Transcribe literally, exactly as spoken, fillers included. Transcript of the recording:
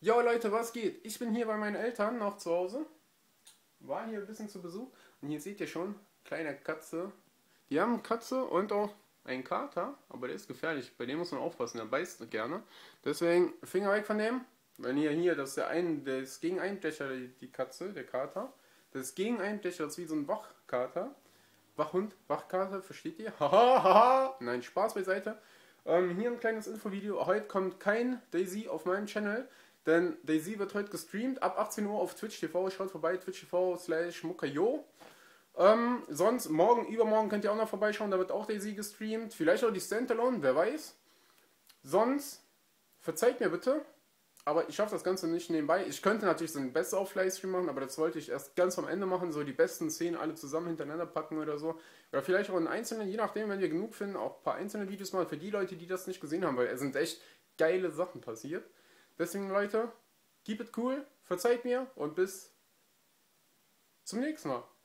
Jo Leute, was geht? Ich bin hier bei meinen Eltern noch zu Hause. War hier ein bisschen zu Besuch. Und hier seht ihr schon, kleine Katze. Die haben eine Katze und auch einen Kater, aber der ist gefährlich. Bei dem muss man aufpassen, der beißt gerne. Deswegen Finger weg von dem. Wenn ihr hier, das ist der ein, der ist gegen Einbrecher, die die Katze, der Kater. Das ist gegen Einbrecher, das ist wie so ein Wachkater. Wachhund, Wachkater, versteht ihr? Haha, haha. Nein, Spaß beiseite. Ähm, hier ein kleines Infovideo. Heute kommt kein Daisy auf meinem Channel, denn Daisy wird heute gestreamt ab achtzehn Uhr auf Twitch T V. Schaut vorbei, twitch T V slash mukayo. Ähm, sonst morgen, übermorgen könnt ihr auch noch vorbeischauen, da wird auch Daisy gestreamt. Vielleicht auch die Standalone, wer weiß. Sonst, verzeiht mir bitte, aber ich schaffe das Ganze nicht nebenbei. Ich könnte natürlich so einen Best-of-Livestream machen, aber das wollte ich erst ganz am Ende machen, so die besten Szenen alle zusammen hintereinander packen oder so. Oder vielleicht auch in einzelnen, je nachdem, wenn wir genug finden, auch ein paar einzelne Videos machen für die Leute, die das nicht gesehen haben, weil es sind echt geile Sachen passiert. Deswegen, Leute, keep it cool, verzeiht mir und bis zum nächsten Mal.